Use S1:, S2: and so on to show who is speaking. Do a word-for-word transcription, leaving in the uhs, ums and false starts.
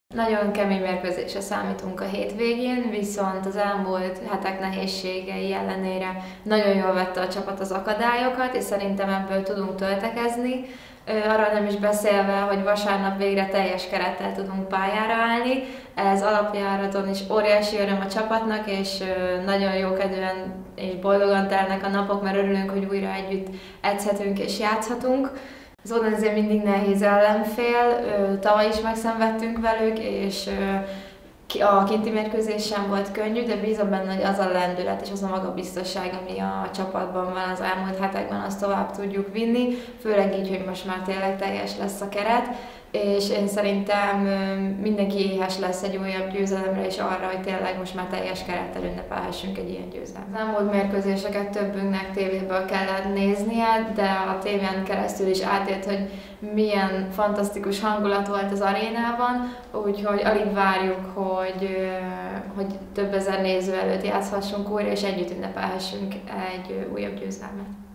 S1: Nagyon kemény mérkőzésre számítunk a hétvégén, viszont az elmúlt hetek nehézségei ellenére nagyon jól vette a csapat az akadályokat, és szerintem ebből tudunk töltekezni. Arra nem is beszélve, hogy vasárnap végre teljes kerettel tudunk pályára állni. Ez alapjáraton is óriási öröm a csapatnak, és nagyon jókedvűen és boldogan telnek a napok, mert örülünk, hogy újra együtt edzhetünk és játszhatunk. Zódan azért mindig nehéz ellenfél, tavaly is megszenvedtünk velük, és a kinti mérkőzés sem volt könnyű, de bízom benne, hogy az a lendület és az a magabiztosság, ami a csapatban van az elmúlt hetekben, azt tovább tudjuk vinni, főleg így, hogy most már tényleg teljes lesz a keret, és én szerintem mindenki éhes lesz egy újabb győzelemre, és arra, hogy tényleg most már teljes kerettel ünnepelhessünk egy ilyen győzelmet. Az elmúlt mérkőzéseket többünknek tévéből kellett néznie, de a tévén keresztül is átért, hogy milyen fantasztikus hangulat volt az arénában, úgyhogy alig várjuk, hogy, hogy több ezer néző előtt játszhassunk újra, és együtt ünnepelhessünk egy újabb győzelmet.